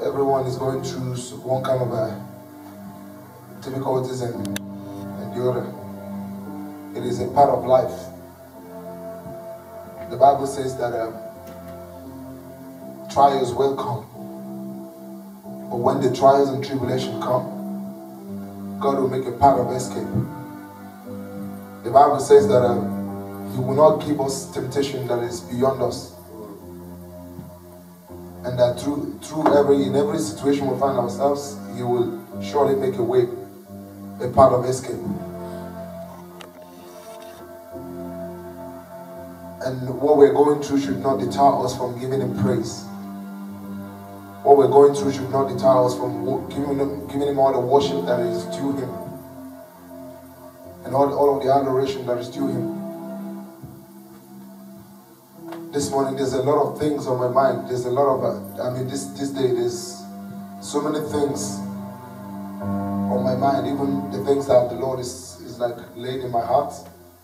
everyone is going through one kind of difficulties and the other. It is a part of life. The Bible says that trials will come. But when the trials and tribulation come, God will make a part of escape. The Bible says that He will not give us temptation that is beyond us. And that in every situation we find ourselves, He will surely make a way, a part of escape. And what we're going through should not deter us from giving Him praise. What we're going through should not deter us from giving Him all the worship that is due Him. And all of the adoration that is due Him. This morning there's a lot of things on my mind. There's a lot of, this day there's so many things on my mind. Even the things that the Lord is like laid in my heart.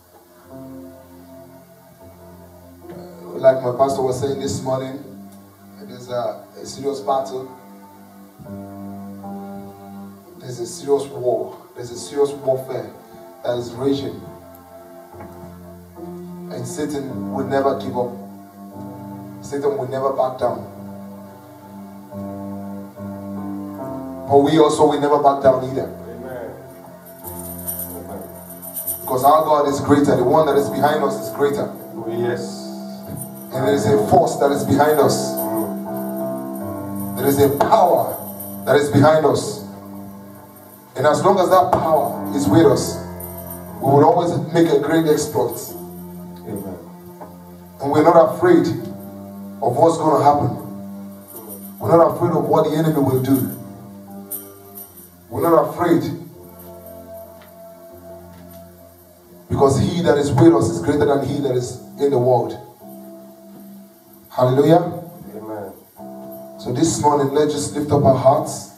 Like my pastor was saying this morning, there's a serious battle. There's a serious war. There's a serious warfare that is raging. And Satan will never give up. Satan will never back down. But we also will never back down either. Amen. Because our God is greater. The one that is behind us is greater. Oh, yes. And there is a force that is behind us. There is a power that is behind us. And as long as that power is with us, we will always make a great exploit. Amen. And we're not afraid of what's going to happen. We're not afraid of what the enemy will do. We're not afraid. Because He that is with us is greater than he that is in the world. Hallelujah. Amen. So this morning, let's just lift up our hearts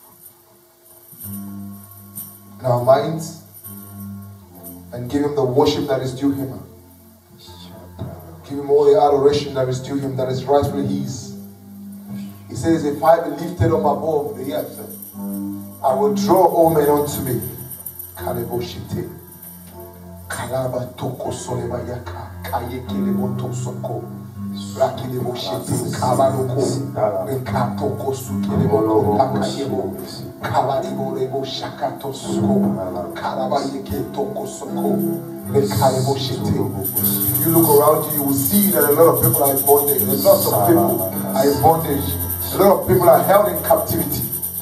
and our minds and give Him the worship that is due Him. Give Him all the adoration that is due Him, that is rightfully His. He says, if I be lifted up above the earth, I will draw all men unto me. Kaleboshite. Kalaba toko solebayaka. Kaye kileboto soko. Rakileboshite. Kabaloko. Rekatoko sukileboto. Lakayebo. Kabalebo shakato soko. Kalabayeke toko soko. If you look around you, you will see that a lot of people are in bondage. A lot of people are in bondage. A lot of people are held in captivity.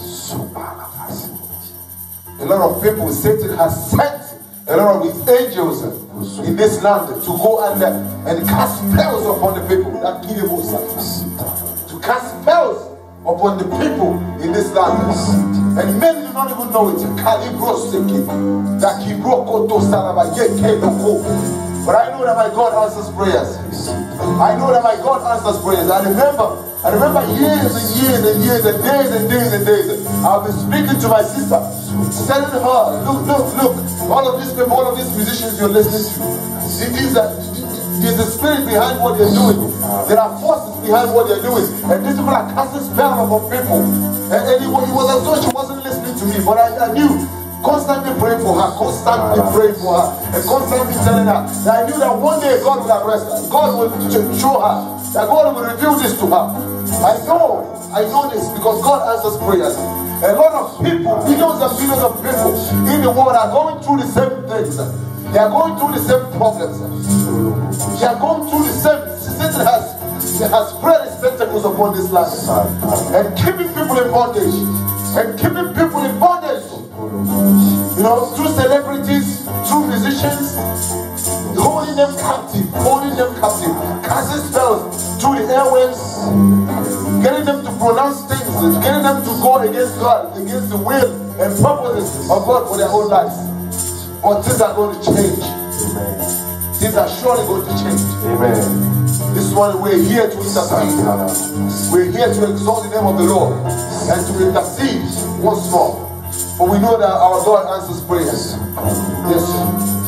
A lot of people, Satan has sent a lot of his angels in this land to go and cast spells upon the people. To cast spells upon the people in this land. And many do not even know it. But I know that my God answers prayers. I know that my God answers prayers. I remember years and years and years and days and days and days. I've been speaking to my sister, telling her, look, all of these people, all of these musicians you're listening to, there's a spirit behind what they're doing. There are forces behind what they're doing. And these people are casting spells upon people. And it was as though she wasn't listening to me, but I knew. Constantly praying for her, and constantly telling her that I knew that one day God will arrest her. God will show her, that God will reveal this to her. I know this because God answers prayers. A lot of people, millions and millions of people in the world are going through the same things. They are going through the same problems. They are going through the same. Satan has spread his tentacles upon this land and keeping people in bondage. Through celebrities, through musicians, holding them captive, casting spells through the airwaves, getting them to pronounce things, getting them to go against God, against the will and purposes of God for their own lives. But things are going to change. Amen. Things are surely going to change. Amen. This morning we're here to intercede. We're here to exalt the name of the Lord and to intercede once more. For we know that our God answers prayers. Yes.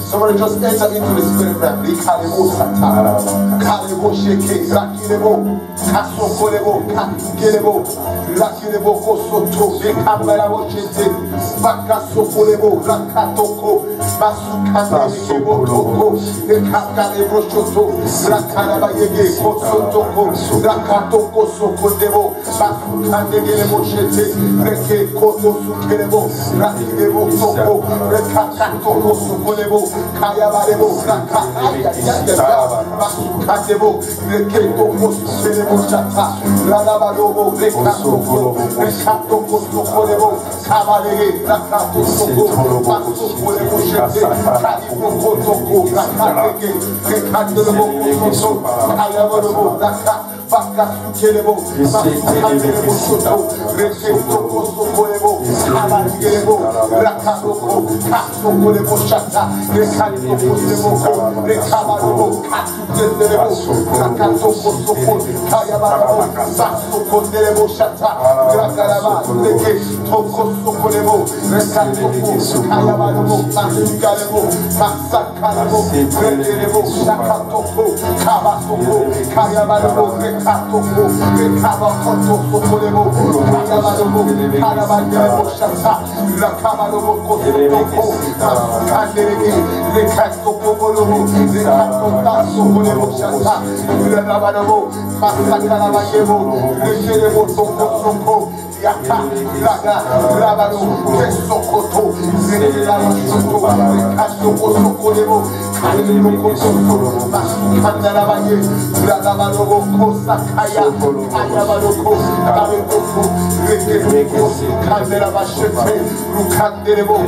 Somebody just enter into the spirit realm. Rikalebo sata. Kalebo sheke. Rakilebo. Kasokolebo. Kakelebo. Rakilebo kosoto. Rekambarabo shete. Bakasokolebo. Rakatoko. Basukanebo toko. Rekakalebo shoto. Rakarabayege. Kosotoko. Rakatoko sokodebo. Basukanebo shete. Reke koto sukelebo. Rakilebo toko. Rekakatoko sokolebo. Kayabarebo. Rakakaya. Basukandebo. Reke toko sukelebo shata. Radabadobo. Rekatoko. Rekatoko sokolebo. Kabalege. Rakatoko. Basukolebo shete. Kaliboko toko. Rakateke. Rekatoko soto. Kayabarebo. Rakatoko. Bakasukelebo, Basukandelebo Soto, Reketoko Sokolebo, Kalangelebo, Rakatoko, Kasokolebo Shata, Rekatoko Leboko, Rekabarebo, Kasukelebo, Rakatoko Soko, Kayabarabo, Basukondelebo Shata, Rakaraba, Reketoko Sokolebo, Rekatoko, Kayabarabo, Basukalebo, Basakalebo, Rekelebo, Shakatoko, Kabasoko, Kayabarabo, Katoko, Rekabakoto, Sokolebo, Kayabarobo, Karabagelebo Shata, Rakabarobo, Kosotoko, Kanderege, Rekatoko Bolobo, Rekatota, Sokolebo Shata, Rakabarobo, Masakarabagebo, Rekelebo, Soko, Yaka, Raga, Rabaro, Kesokoto, Rekelabo Soto, Rekatoko, Sokolebo, Kalebo Soto, Masukandarabaye, Radabarobo, Sakaya, Ayabaroko, Kareboko, Rekereko, Kanderabashete, Rukanderebo,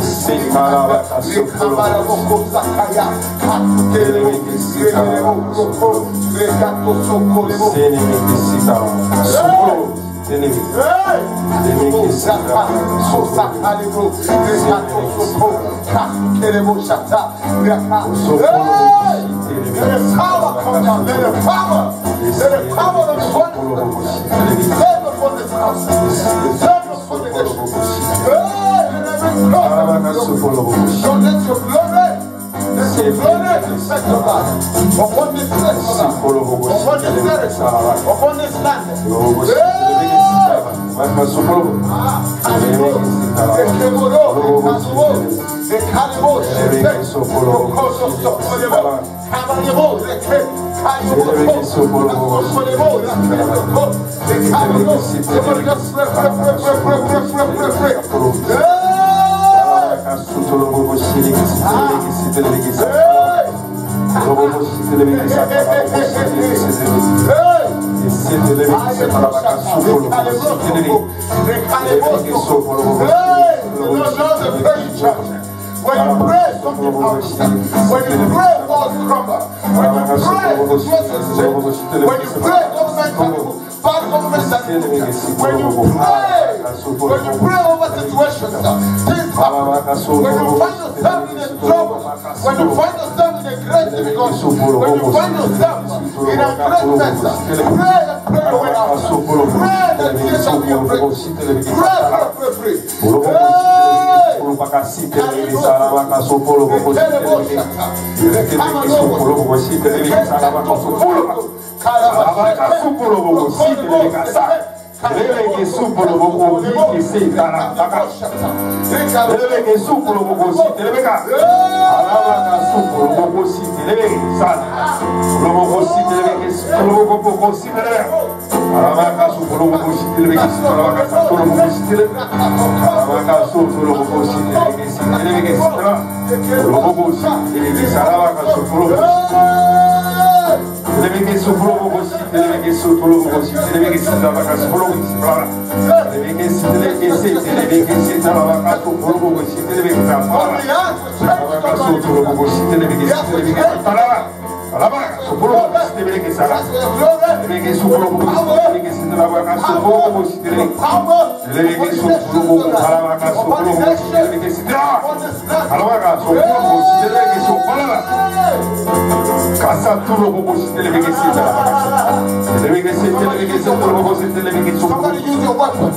Rekabaraboko, Sakaya, Katerebo, Rekerebo, Roko, Rekato Sokolebo, Sosakalebo, Rekato Soko, Katerebo Shata, let the power come down, let the power. Let the power of the wonderful descend upon this house, descend upon the nation. Don't let your glory, reflect your God upon this place, upon this earth, upon this land. When you pray, something happens. When you pray, walls crumble. When you pray, resources change. When you pray, bad government when you pray over situations, things happen. When you find yourself in a trouble, when you find yourself in a great difficulty, when you find yourself in a great mess, pray and pray away out. Pray that tears shall be a break. Pray. Lele supolo bobo ki se tara taka. Lele supolo bobo si telebeka. Alaba supolo bobo si telebe san. Bobo si telebe supolo bobo si telebe. Alaba supolo bobo si telebe. Alaba supolo bobo si telebe. Alaba supolo bobo si telebe. Bobo si telebe. Alaba supolo Leveke supolo bobo si televeke supolo bobo si televeke sitalava supolo sitalava leveke si televeke sitalava supolo bobo si televeke sitalava supolo bobo si televeke sitalava alava supolo bobo si televeke sitalava leveke supolo bobo si televeke sitalava supolo bobo si televeke leveke supolo bobo alava supolo bobo si televeke sitalava alava supolo bobo si televeke sitalava Casa tulo bobo si televeke sitalava televeke si televeke supolo bobo si televeke supolo Somebody use your weapons. Televeke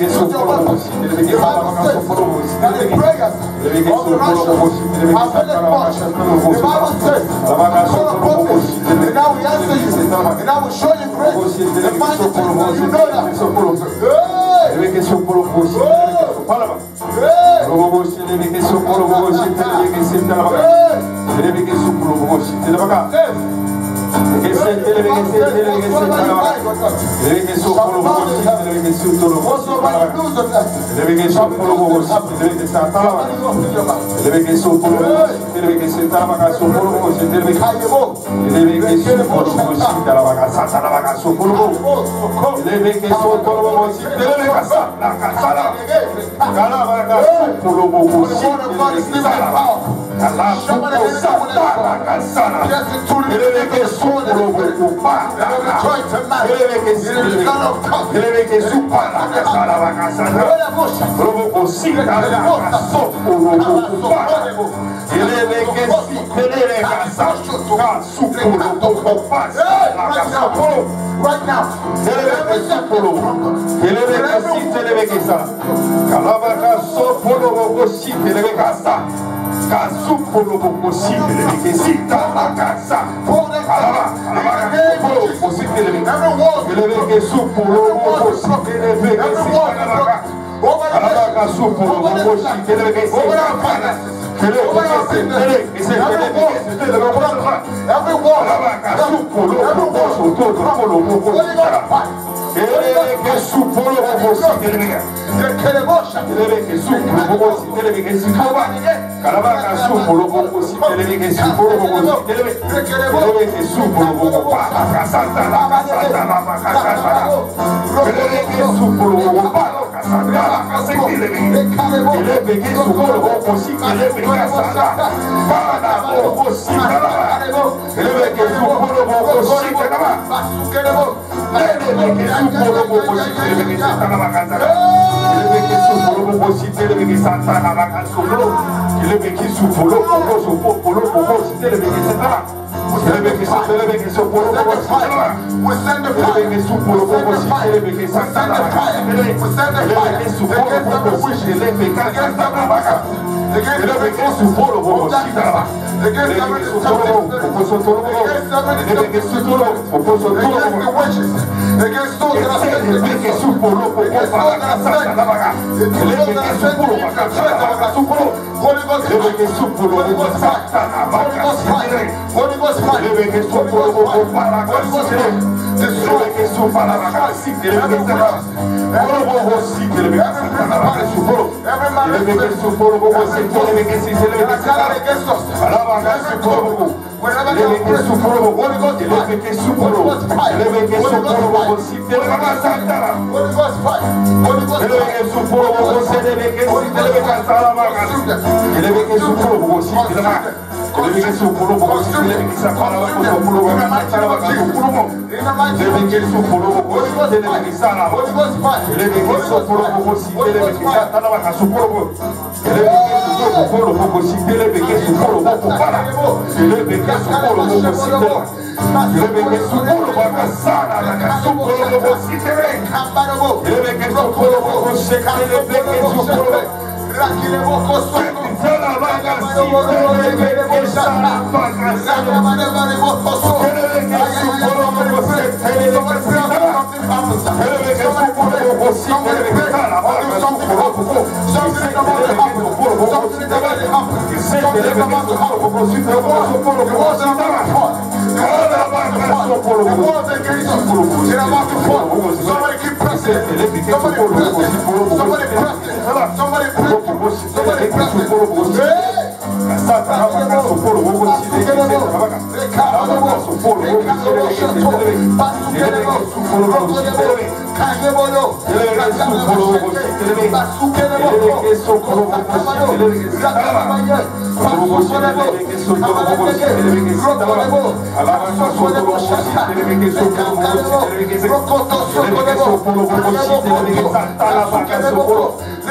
Rokoto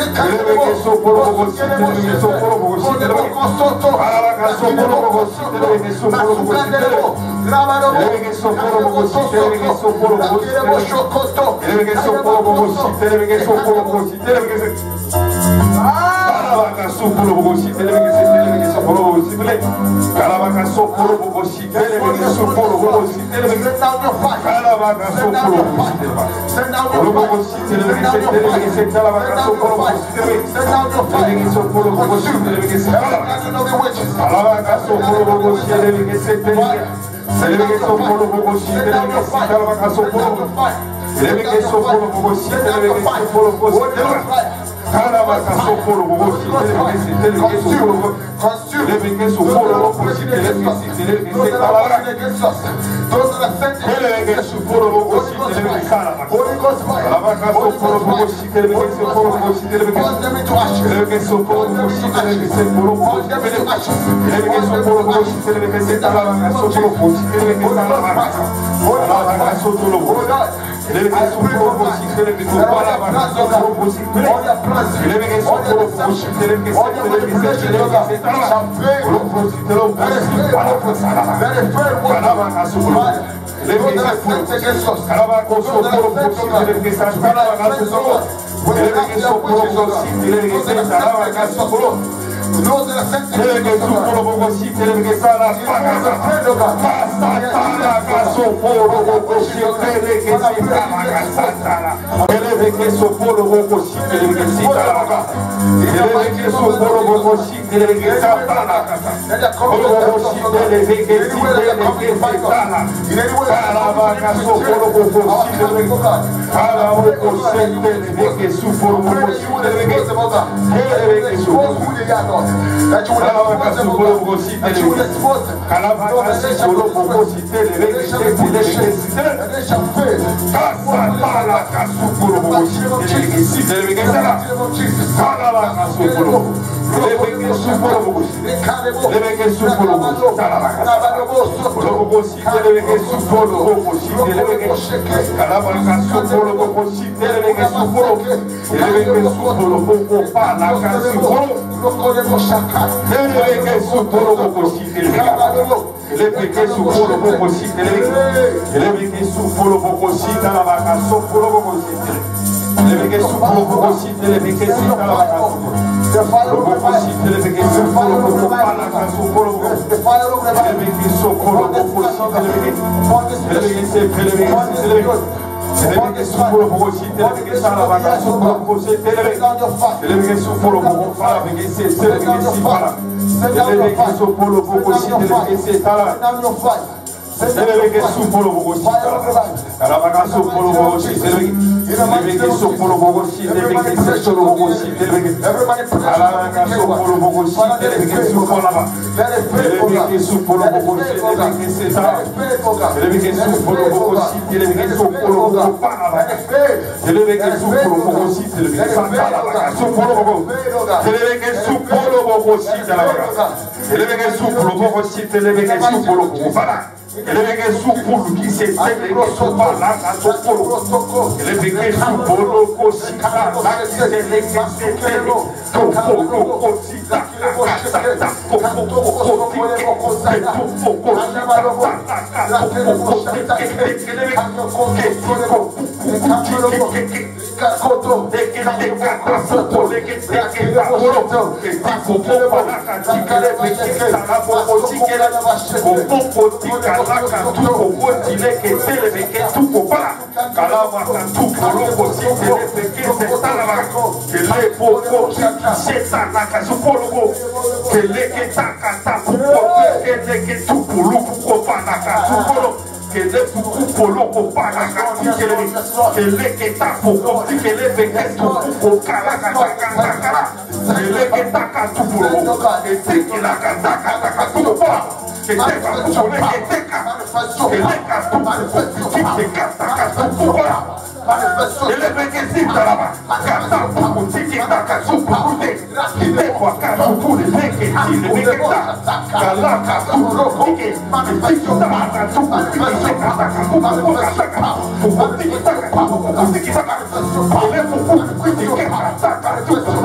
Manifestation.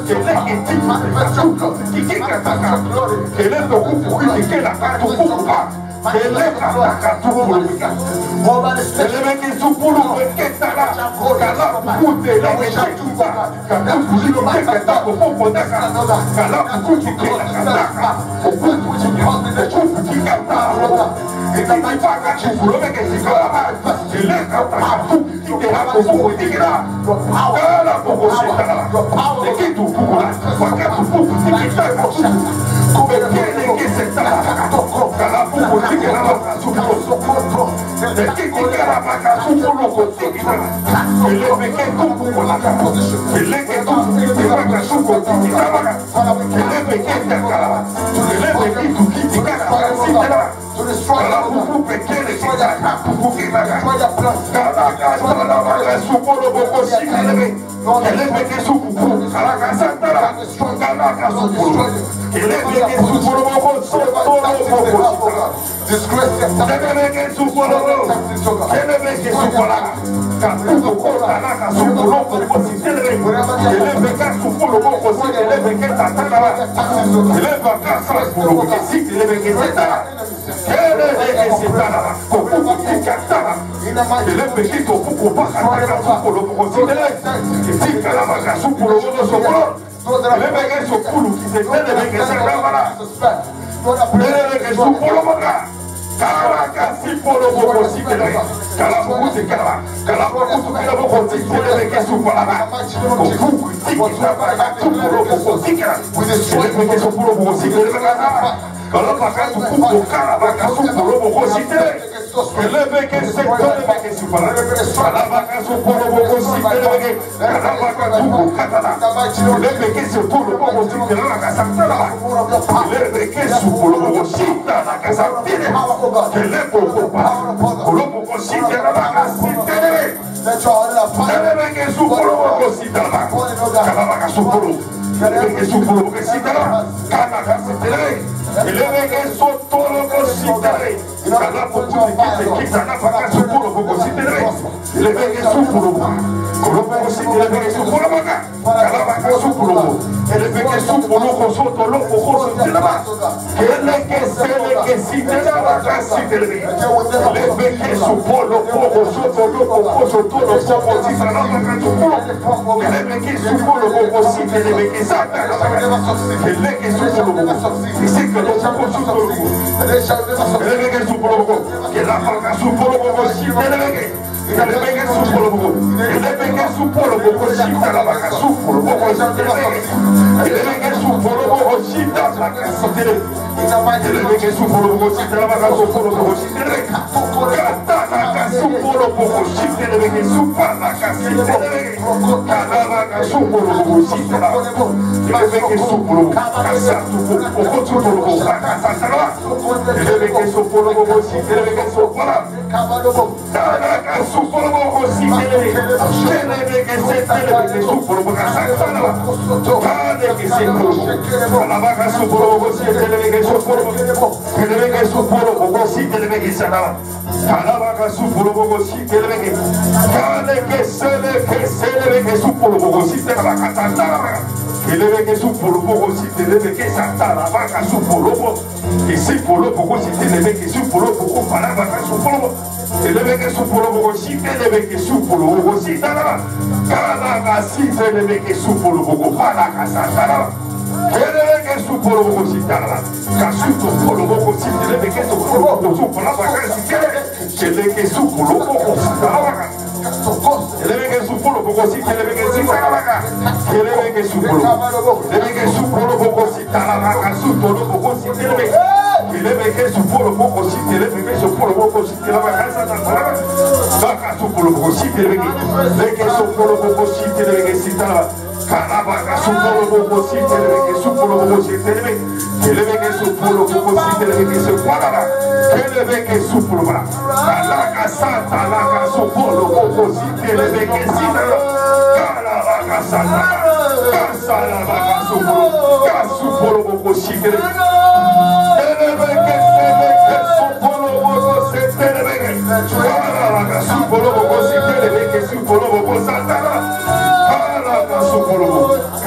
Casa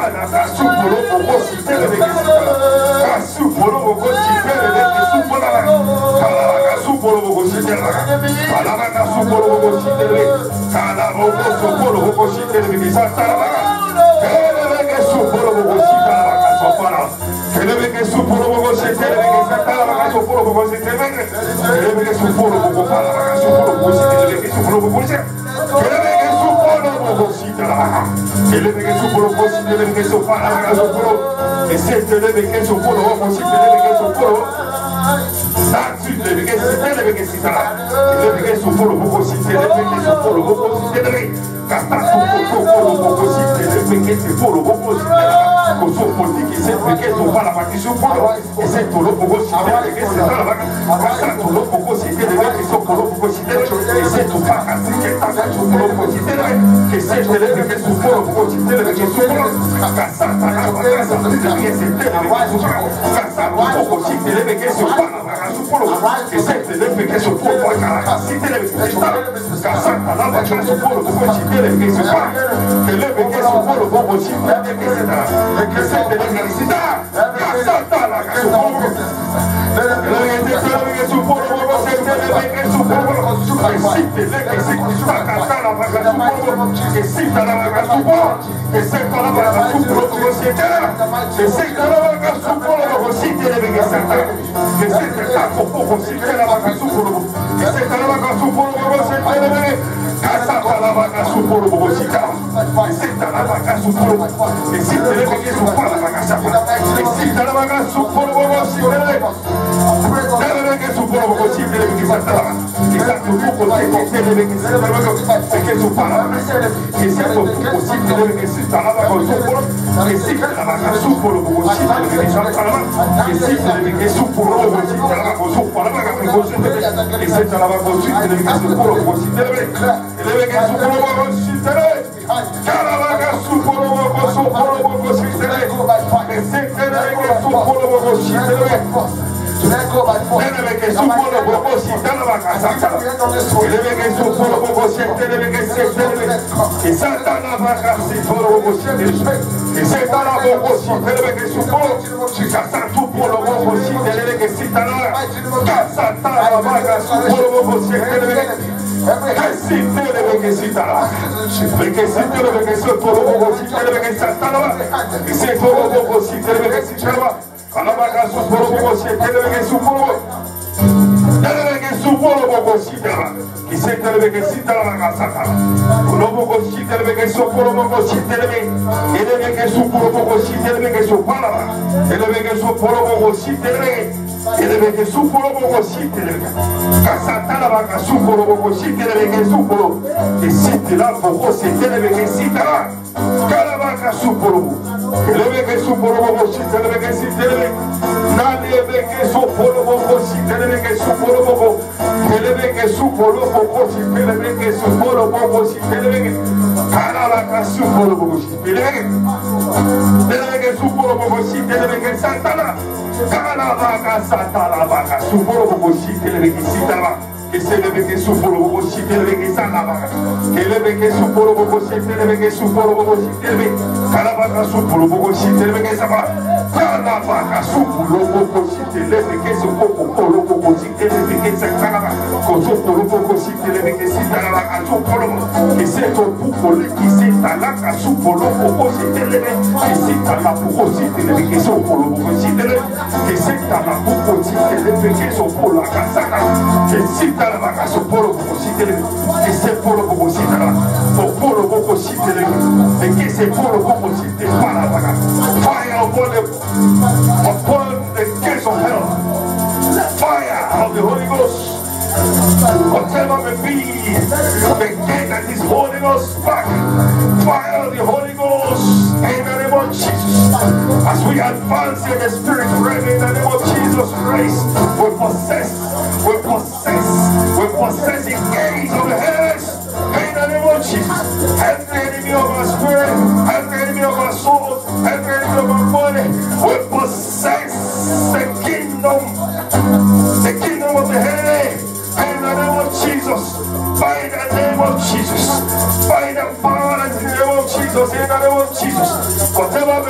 Whatever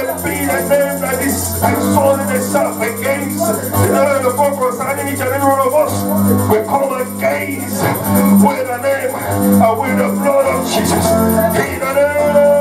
this up against the book concerning each and every one of us. We come against with the name and with the blood of Jesus. In the name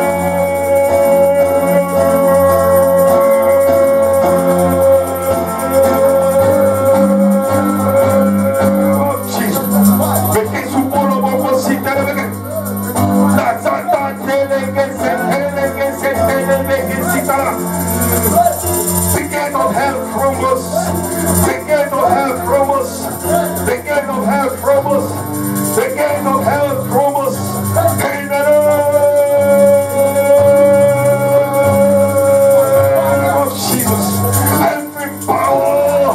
the gate of hell from us, the gate of hell from us, the gate of hell from us, the gate of hell from us. In the name of Jesus, every power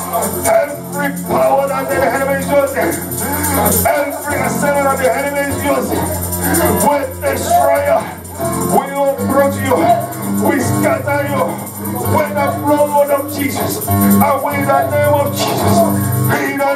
that the enemy is using, every assembly that the enemy is using, with destroyer, we approach you. We scatter you with the blood of Jesus and with the name of Jesus. In the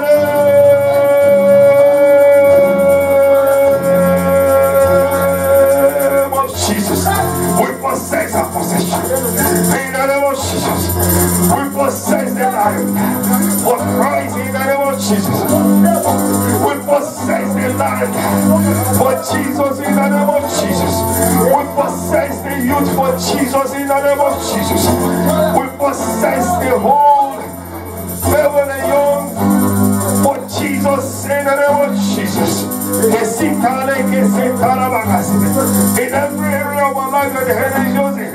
name of Jesus, we possess our possession. In the name of Jesus, we possess the life of Christ. In the name of Jesus, we possess the life for Jesus. In the name of Jesus, we possess the youth for Jesus. In the name of Jesus, we possess the whole level and young for Jesus. In the name of Jesus, in every area of our life that the enemy is using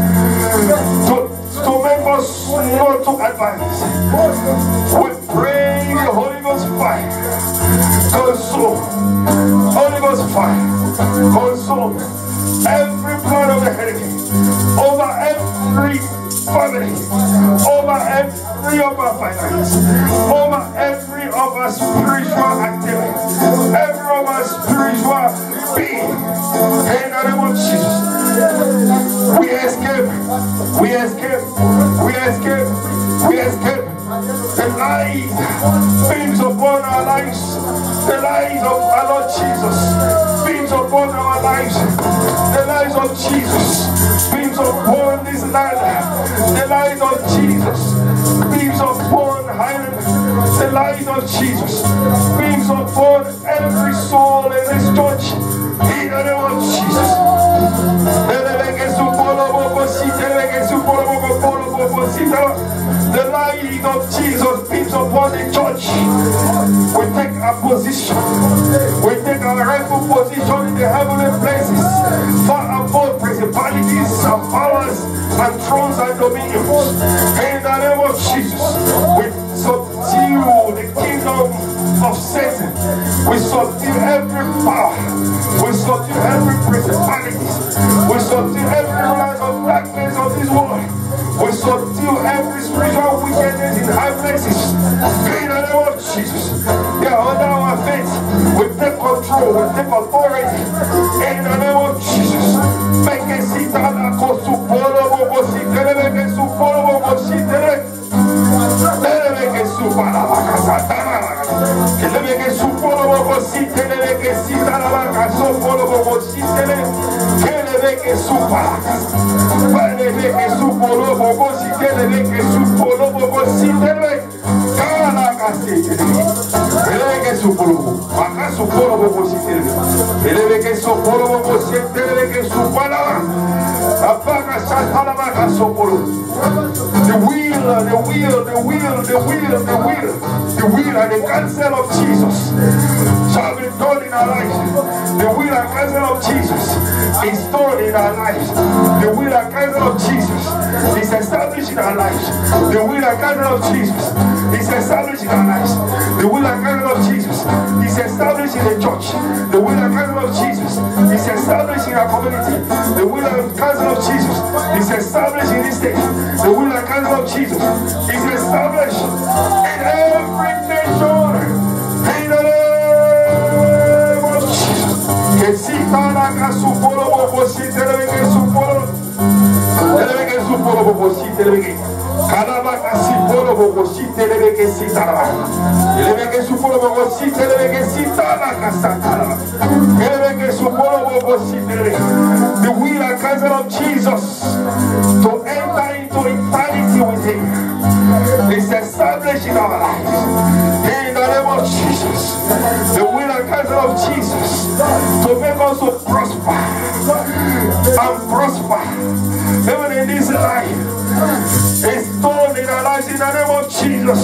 to make us not to advance, we pray the Holy Ghost fire consume, Holy Ghost fire consume every plan of the enemy over every family, over every of our finances, over every of our spiritual activity, every of our spiritual being. In the name of Jesus, we escape, we escape, we escape, we escape the lies beams upon our lives, the lies of our Lord Jesus beams upon our lives, the lives of Jesus beams upon this land, the lives of Jesus beams upon Highland, the lives of Jesus beams upon every soul in this church. In the name of Jesus, the light of Jesus beams upon the church. We take our position, we take our rightful position in the heavenly places, far above principalities and powers and thrones and dominions. In the name of Jesus, we subdue the kingdom of Satan. We subdue every power, we subdue every principality, we subdue every rise of darkness of this world. We subdue every spiritual wickedness in high places. In the name of Jesus, they are under our feet. We take control, we take authority. In the name of Jesus, make a seat on the coast to follow, make a soup, follow, the counsel of Jesus shall be done in our lives. The will and counsel of Jesus is done in our lives. The will and counsel of Jesus is established in our lives. The will and counsel of Jesus is established in our lives. The will and counsel of Jesus is established in the church. The will and counsel of Jesus is established in our community. The will and counsel of Jesus is established in this state. The will and counsel of Jesus is established in every nation. In the name of Jesus. Que si para que su pueblo posite le que su pueblo le que su pueblo posite le que cada vaca si pueblo posite le que si tara le que su pueblo posite le que si tara casa tara le que su pueblo posite le the will and counsel of Jesus to enter into eternity with us to prosper and prosper. Even in this life, it's done in our lives in the name of Jesus.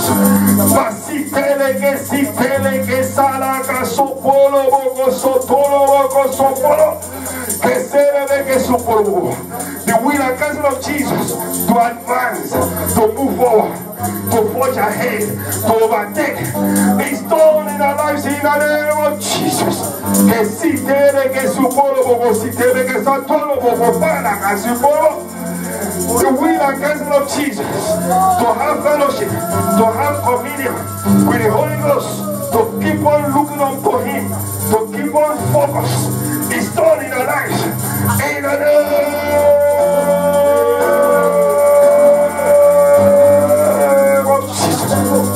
The will and counsel of Jesus to advance, to move forward, to forge ahead, to overtake. It's done in our lives in the name of Jesus. The will and counsel of Jesus to have fellowship, to have communion with the Holy Ghost, to keep on looking unto Him, to keep on focused. It's done in our lives. In the name of Jesus.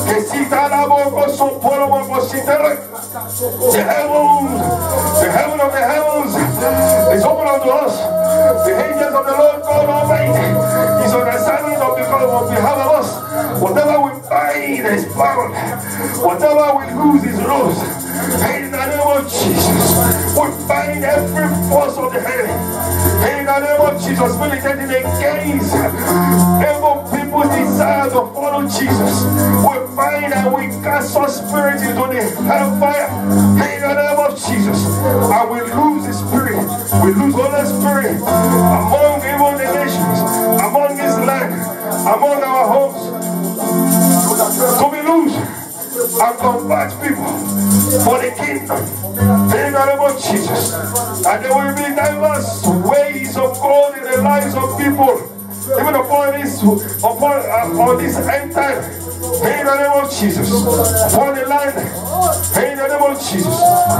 The heaven of the heavens is open unto us. The angels of the Lord God Almighty is on assignment on behalf of us. Whatever we bind is bound. Whatever we lose is lost. In the name of Jesus, we bind every force of the enemy. In the name of Jesus, militating against evil people's desire to follow Jesus. We bind and we cast our spirit into the hellfire. In the name of Jesus, and we lose the spirit. We lose Holy Spirit among even the nations, among this land, among our homes. To be loose and convert people for the kingdom. In the name of Jesus. And there will be diverse ways of God in the lives of people, even upon this end time. In the name of Jesus. Upon the land. In the name of Jesus.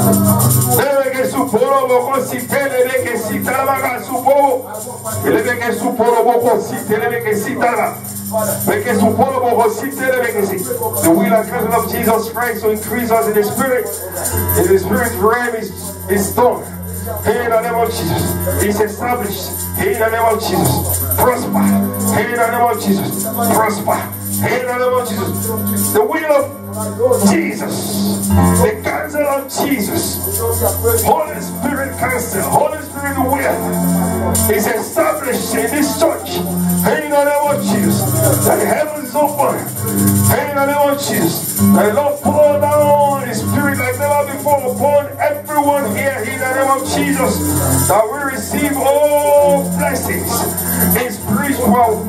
The will and counsel of Jesus Christ to increase us in the spirit. In the spirit realm is done. In the name of Jesus. It's established. In the name of Jesus. Prosper. In the name of Jesus. Prosper. In the name of Jesus. The will of Jesus. The counsel of Jesus. Holy Spirit counsel. Holy Spirit will is established in this church. In the name of Jesus. That the heavens is open. In the name of Jesus. That the Lord pour down His Spirit like never before upon everyone here. In the name of Jesus. That we receive all blessings in spiritual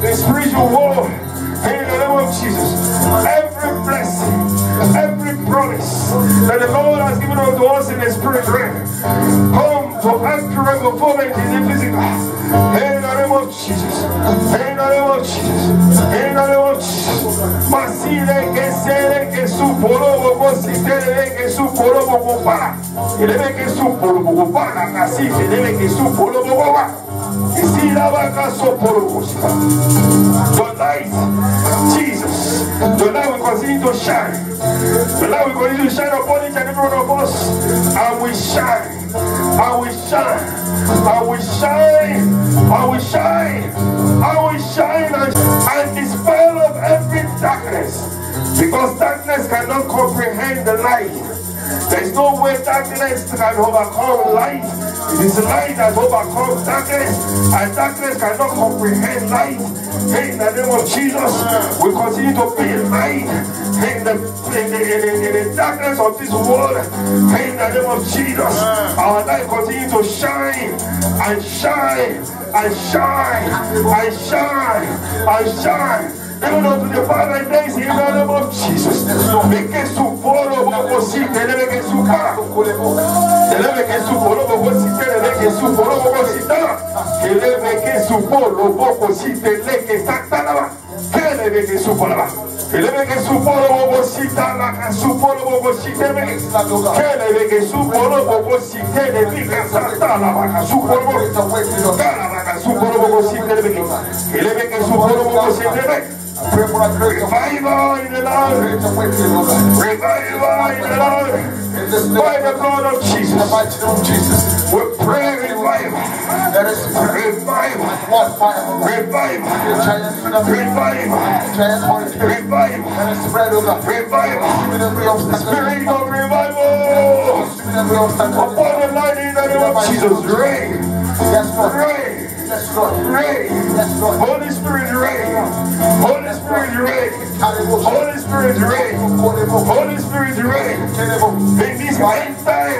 world. In the name of Jesus, every blessing, every promise that the Lord has given unto us in the spirit realm come to accurate fulfillment in the physical. In the name of Jesus, in the name of Jesus, in the name of Jesus. Masile que sere que su polo si tere que su polo para. Y debe que su polo para casi se debe que su polo va. Y si la vaca so polo. The light, Jesus, the light will continue to shine. The light will continue to shine upon each and every one of us. And we shine. And we shine. And we shine. And we shine. And we shine and dispel of every darkness. Because darkness cannot comprehend the light. There is no way darkness can overcome light. It is light that overcomes darkness, and darkness cannot comprehend light. In the name of Jesus, we continue to be light in the darkness of this world. In the name of Jesus, our light continues to shine and shine and shine and shine and shine. Even unto the Father days in the name of Jesus. Make it su polo bobo si telebe que su cara. Telebe que su polo bobo si telebe que su polo bobo si tala. Telebe que su polo bobo si telebe que sa tala. Telebe que su polo. Telebe que su polo bobo si tala. Su polo bobo si telebe. Telebe que su polo bobo si telebe que sa tala. Su polo bobo su polo bobo si telebe. Telebe que su polo bobo si telebe. Revival in the Lord. Revival in the Lord. By the blood of Jesus. We pray revival. Revival. Revival. Revival. Revival. Revival. Spirit of revival. Upon the light in the name of Jesus, rain. Yes, Lord. Rain. Yes, Lord. Rain. Yes, Lord. Holy Spirit, rain. Holy Spirit, rain. Holy Spirit, rain. Holy Spirit, rain. In this end time,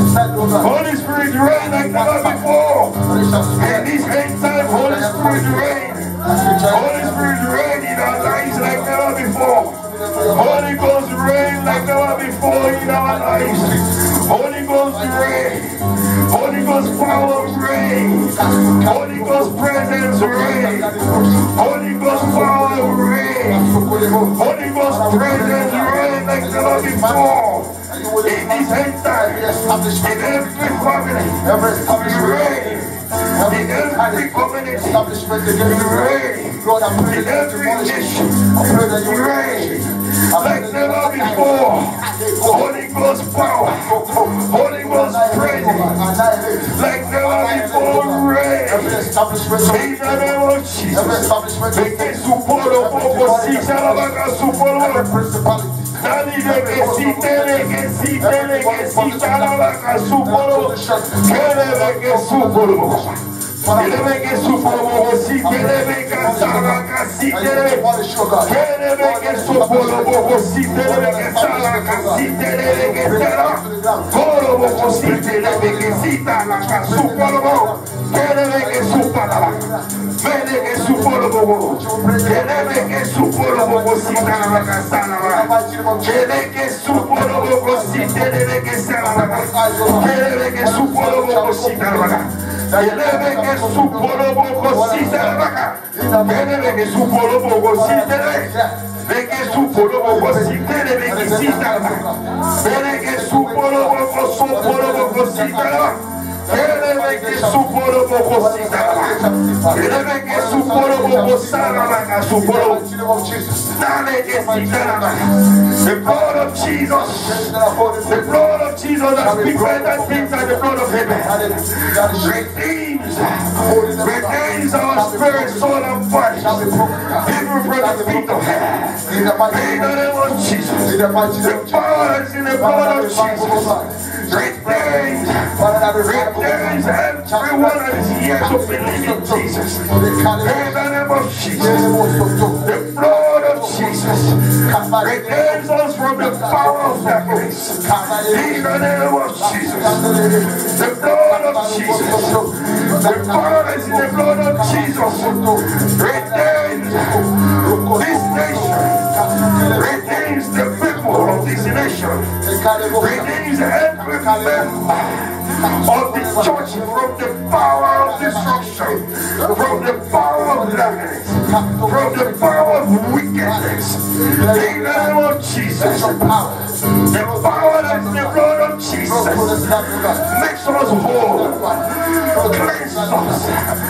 Holy Spirit, rain like never before. In this end time, Holy Spirit, rain. Holy Spirit, rain in our lives like never before. Holy Ghost, rain like never before in our lives. Holy Ghost, rain. Holy Ghost power, rain. Holy Ghost presence, rain. Holy Ghost power, rain. Holy Ghost presence, rain like never before. In this end time, in every family, rain. In every community, rain. In every nation, rain. Like never before. Holy Ghost power. Holy Ghost presence. Like never before, rain. In the name of Jesus. Make it supporto poco si chalabaca supporto. Dali de que si tele que si chalabaca supporto. Quere que supporto. Quereme que supporto si quereme cantar si quereme. Quereme que supporto si quereme cantar si quereme que será. Coro si quereme que cita la supporto. Quereme que supporto. Vede que supporto. Quereme que supporto si cita la casa. Quereme que supporto si quereme que será. Quereme que supporto si cita la casa. Quereme que supporto si cita la casa. Quereme que supporto si quereme. Ve que supporto si quereme que cita la casa. Vede que supporto si cita la casa. Quereme que supporto si cita la casa. Quereme que supporto Dale que cita la casa. The blood of Jesus. The blood of Jesus that speaks better things than the blood of Abel. Redeems our spirit, soul, and body. Even from the feet of hell. In the name of Jesus. The power is in the blood of Jesus. Redeems everyone that is here to believe in Jesus. In the name of Jesus. The blood of Jesus redeems us from the power of darkness. In the name of Jesus. The blood of Jesus. The power is in the blood of Jesus. Redeems this nation. Redeems the people of this nation. Redeems every member of the church from the power of destruction, from the power of darkness, from the power of wickedness. In the name of Jesus. The power that is in the blood of Jesus makes us whole, cleanses us,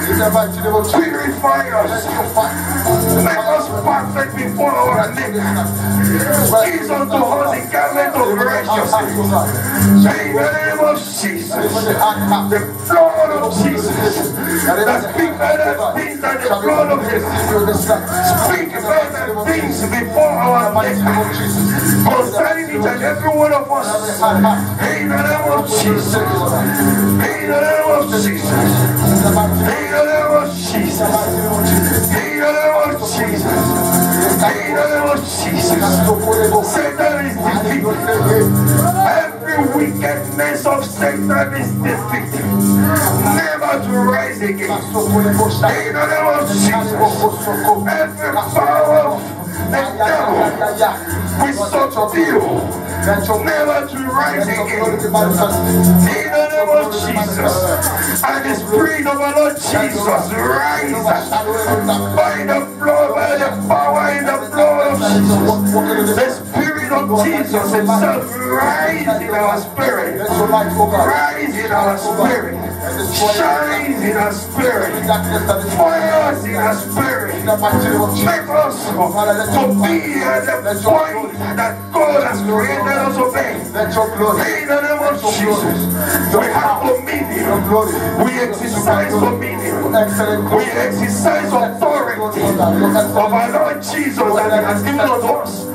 purify us, make us perfect before our Maker. Gives unto us the garment of righteousness. In the name of Jesus. The blood of Jesus that speaks better things than the blood of Jesus. Speak better things before our Maker. Concerning each and every one of us. In the name of Jesus. In the name of Jesus. In the name of Jesus. In the name of Jesus. In the name of Jesus. Satan is defeated. Every wickedness of Satan is defeated. Never to rise again. In the name of Jesus. Every power of the devil we subdue, never to rise again. In the name of Jesus. And the Spirit of our Lord Jesus rise by the blood, by the power in the blood of Jesus. The Spirit of Jesus himself rise in our spirit. Rise in our spirit. Shines in our spirit. Fires in our spirit. Make us to be at the point that God has created us to be. In the name of Jesus. We have dominion. We exercise dominion. We exercise authority of our Lord Jesus that He has given unto us.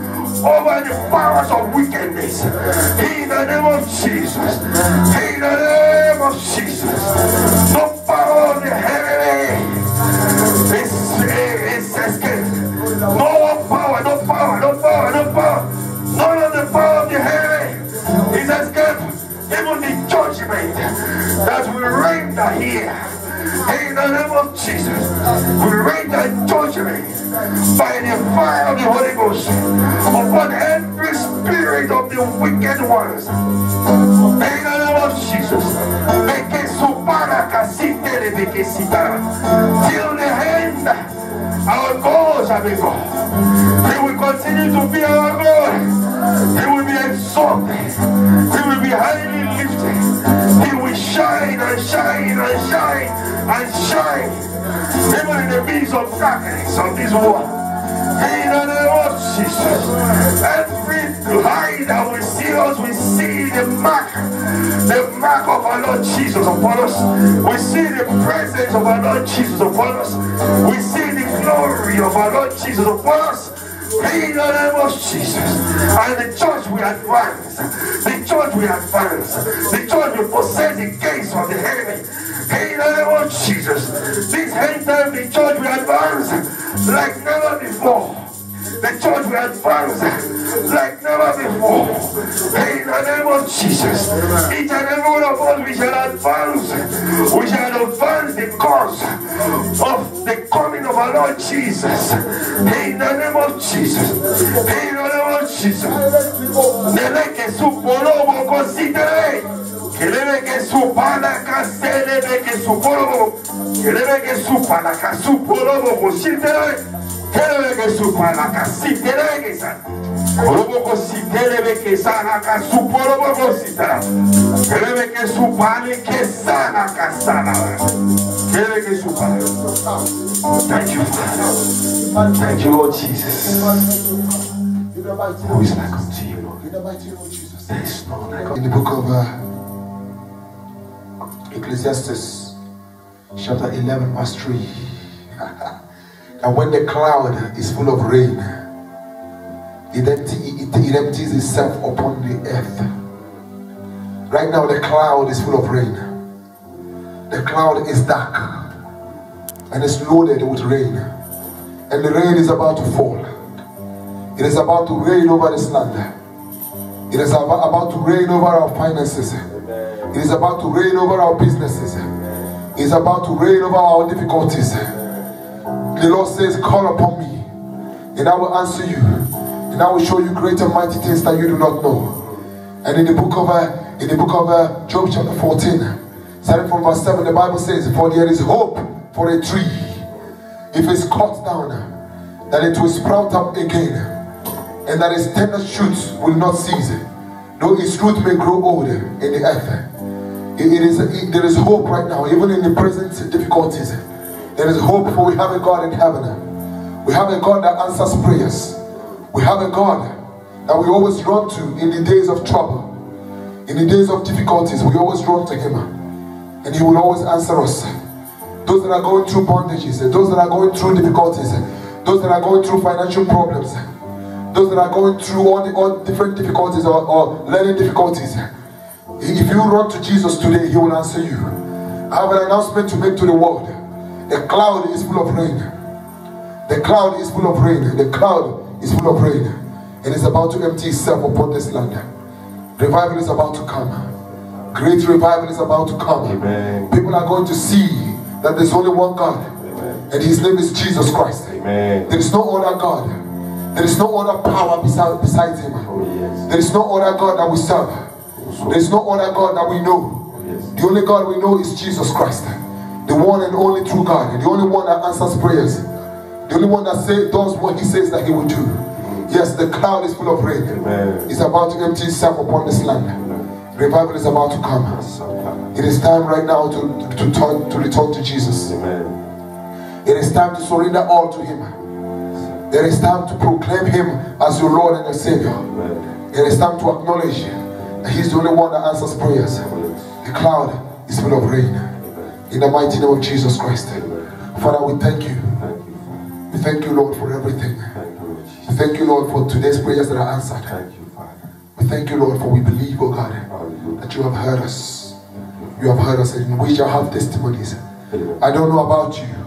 over the powers of wickedness. In the name of Jesus. In the name of Jesus. No power of the enemy is escaped. No power, no power, no power, no power. None of the power of the enemy is escaped. Even the judgment that will render here. In the name of Jesus, we render judgment by the fire of the Holy Ghost upon every spirit of the wicked ones. In the name of Jesus, till the end, our God shall be God. He will continue to be our God. He will be exalted. He will be highly lifted. He will shine and shine and shine and shine, even in the midst of darkness of this world. In the name of Jesus, every light that we see us, we see the mark of our Lord Jesus upon us. We see the presence of our Lord Jesus upon us. We see the glory of our Lord Jesus upon us. In the name of Jesus. And the church will advance. The church will advance. The church will possess the gates of the enemy. In the name of Jesus. This end time the church will advance like never before. The church will advance like never before. In the name of Jesus. Each and every one of us, we shall advance. We shall advance the cause of the coming of our Lord Jesus. In the name of Jesus. In the name of Jesus. Thank you, Father. Thank you, Lord Jesus. Who is like unto you, Lord? There is no like unto you. In the book of Ecclesiastes, chapter 11, verse 3. And when the cloud is full of rain, it empties itself upon the earth. Right now the cloud is full of rain. The cloud is dark and it's loaded with rain. And the rain is about to fall. It is about to rain over this land. It is about to rain over our finances. It is about to rain over our businesses. It is about to rain over our difficulties. The Lord says, call upon me and I will answer you, and I will show you great and mighty things that you do not know. And in the book of Job chapter 14, starting from verse 7, the Bible says, for there is hope for a tree, if it's cut down, that it will sprout up again, and that its tender shoots will not cease, though its root may grow old in the earth. There is hope right now, even in the present difficulties. There is hope, for we have a God in heaven. We have a God that answers prayers. We have a God that we always run to in the days of trouble. In the days of difficulties, we always run to Him. And He will always answer us. Those that are going through bondages, those that are going through difficulties, those that are going through financial problems, those that are going through all different difficulties or learning difficulties. If you run to Jesus today, He will answer you. I have an announcement to make to the world. The cloud is full of rain. The cloud is full of rain. The cloud is full of rain. And it's about to empty itself upon this land. Revival is about to come. Great revival is about to come. Amen. People are going to see that there's only one God. Amen. And His name is Jesus Christ. Amen. There is no other God. There is no other power besides Him. Oh, yes. There is no other God that we serve. There is no other God that we know. Oh, yes. The only God we know is Jesus Christ. The one and only true God. The only one that answers prayers. The only one that does what He says that He will do. Yes, the cloud is full of rain. Amen. It's about to empty itself upon this land. Amen. Revival is about to come. It is time right now to return to Jesus. Amen. It is time to surrender all to Him. It is time to proclaim Him as your Lord and your Savior. Amen. It is time to acknowledge that He's the only one that answers prayers. The cloud is full of rain. In the mighty name of Jesus Christ. Father, we thank you. We thank you, Lord, for everything. We thank you, Lord, for today's prayers that are answered. Thank you, Father. We thank you, Lord, for we believe, oh God, that you have heard us. You have heard us, and we shall have testimonies. I don't know about you,